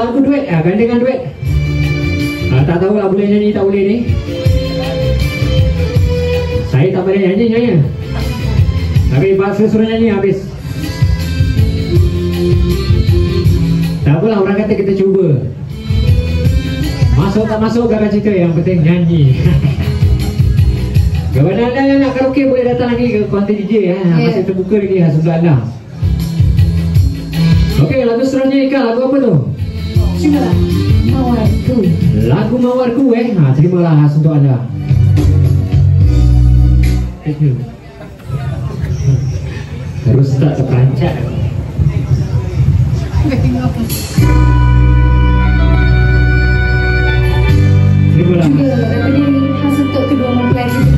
lagu duet, gandengan duet. Tak tahu lah boleh nyanyi tak boleh ni. Saya tak boleh nyanyi ya. Tapi bahasa suruh nyanyi habis. Tak apalah, orang kata kita cuba. Masuk tak masuk gak cerita, yang penting nyanyi. Kepada anda yang nak karaoke boleh datang lagi ke konten DJ ya. Masih terbuka lagi sudah ada. Okey, lagu seterusnya Ika, lagu apa tu? Terimalah Mawarku. Lagu Mawarku terimalah khas untuk anda. Terus tak terperancat. Terimalah. Juga lagu ni khas untuk kedua mempelai kita.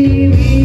diri